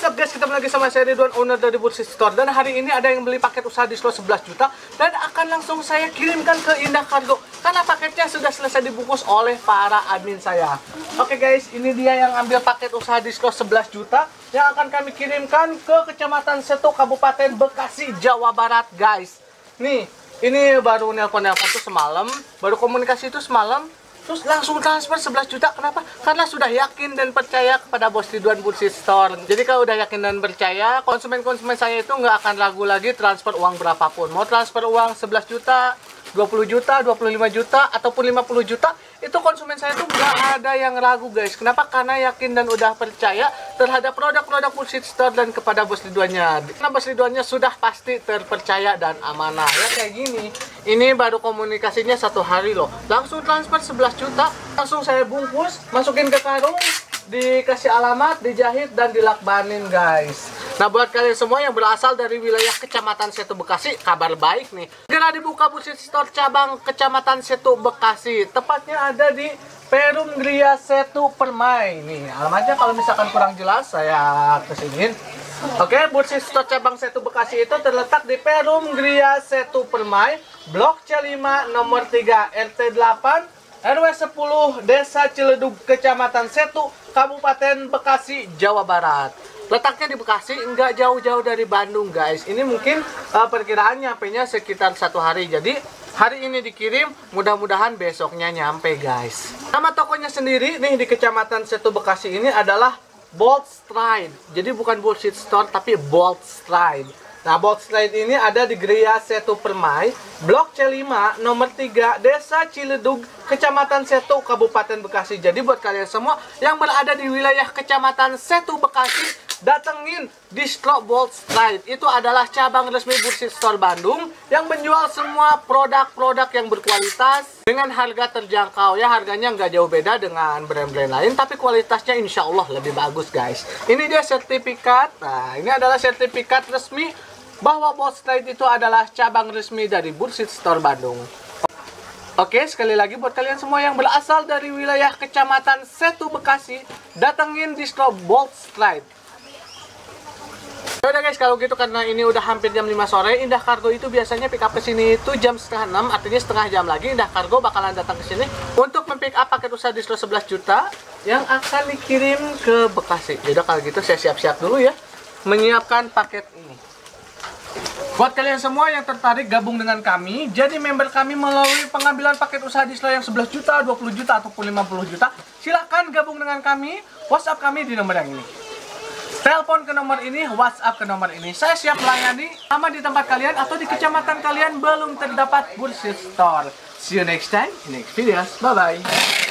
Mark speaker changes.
Speaker 1: What's up guys, ketemu lagi sama saya Ridwan, owner dari Bursit Store. Dan hari ini ada yang beli paket usaha di Slow 11 juta dan akan langsung saya kirimkan ke Indah Kargo karena paketnya sudah selesai dibungkus oleh para admin saya. Oke guys, ini dia yang ambil paket usaha di Slow 11 juta yang akan kami kirimkan ke Kecamatan Setu, Kabupaten Bekasi, Jawa Barat guys. Nih, ini baru nelpon-nelpon tuh semalam, baru komunikasi itu semalam. Terus langsung transfer 11 juta. Kenapa? Karena sudah yakin dan percaya kepada Bos Ridwan Bursit Store. Jadi kalau udah yakin dan percaya, konsumen-konsumen saya itu nggak akan ragu lagi transfer uang berapapun. Mau transfer uang 11 juta, 20 juta, 25 juta, ataupun 50 juta, itu konsumen saya tuh nggak ada yang ragu guys. Kenapa? Karena yakin dan udah percaya terhadap produk-produk Bursit Store dan kepada Bos Ridwannya. Karena Bos Ridwannya sudah pasti terpercaya dan amanah. Ya kayak gini. Ini baru komunikasinya 1 hari loh. Langsung transfer 11 juta, langsung saya bungkus, masukin ke karung, dikasih alamat, dijahit, dan dilakbanin guys. Nah buat kalian semua yang berasal dari wilayah Kecamatan Setu Bekasi, kabar baik nih. Segera dibuka Bursit Store cabang Kecamatan Setu Bekasi. Tepatnya ada di Perum Gria Setu Permai. Nih alamatnya kalau misalkan kurang jelas saya kesiniin. Oke, Bursit Store cabang Setu Bekasi itu terletak di Perum Gria Setu Permai, Blok C5 nomor 3 RT 8 RW 10 Desa Ciledug, Kecamatan Setu, Kabupaten Bekasi, Jawa Barat. Letaknya di Bekasi, nggak jauh-jauh dari Bandung guys. Ini mungkin perkiraan nyampenya sekitar 1 hari. Jadi hari ini dikirim, mudah-mudahan besoknya nyampe guys. Nama tokonya sendiri nih di Kecamatan Setu Bekasi ini adalah Bold Stride. Jadi bukan Bursit Store tapi Bold Stride. Nah, Bold Stride ini ada di Gria Setu Permai, Blok C5 nomor 3 Desa Ciledug, Kecamatan Setu, Kabupaten Bekasi. Jadi buat kalian semua yang berada di wilayah Kecamatan Setu Bekasi, datengin Distro Bold Stride. Itu adalah cabang resmi Bursit Store Bandung yang menjual semua produk-produk yang berkualitas dengan harga terjangkau. Ya, harganya nggak jauh beda dengan brand-brand lain, tapi kualitasnya insya Allah lebih bagus guys. Ini dia sertifikat. Nah, ini adalah sertifikat resmi bahwa Bold Stride itu adalah cabang resmi dari Bursit Store Bandung. Oke, sekali lagi buat kalian semua yang berasal dari wilayah Kecamatan Setu Bekasi, datengin Distro Bold Stride. Udah guys, kalau gitu karena ini udah hampir jam 5 sore, Indah Kargo itu biasanya pick up ke sini itu jam setengah 6, artinya setengah jam lagi Indah Kargo bakalan datang ke sini untuk mempick up paket usaha di Slow 11 juta yang akan dikirim ke Bekasi. Jadi kalau gitu saya siap-siap dulu ya menyiapkan paket ini. Buat kalian semua yang tertarik gabung dengan kami, jadi member kami melalui pengambilan paket usaha di Slow yang 11 juta, 20 juta, ataupun 50 juta, silahkan gabung dengan kami, WhatsApp kami di nomor yang ini. Telepon ke nomor ini, WhatsApp ke nomor ini. Saya siap melayani sama di tempat kalian atau di kecamatan kalian belum terdapat Bursit Store. See you next time, next videos. Bye-bye.